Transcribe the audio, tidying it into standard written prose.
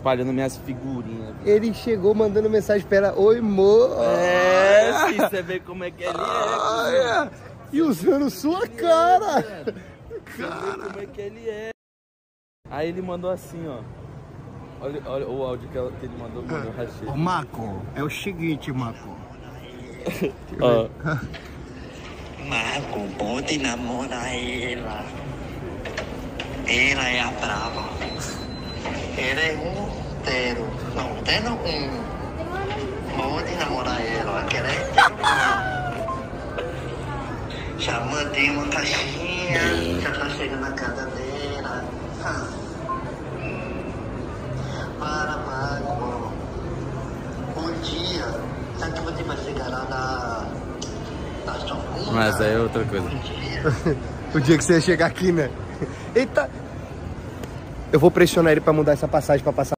espalhando minhas figurinhas. Ele chegou mandando mensagem pra ela, oi, mo. É, filho, você vê como é que ele é. E usando sua cara. Você vê como é que ele é. Aí ele mandou assim, ó. Olha o áudio que ele mandou, mano, eu rachei. Ô, Marco, é o seguinte, Marco. Ó. Marco, pode namorar ela. Ela é a brava. Ele é um tero. Não, tero um. Pode namorar ela. Aquela é já mandei uma caixinha. Já tá chegando na casa dela. Para, Marco. Um dia, sabe que você vai chegar lá na Sofuna? Mas aí é outra coisa. O dia que você ia chegar aqui, né? Eita! Eu vou pressionar ele pra mudar essa passagem pra passar.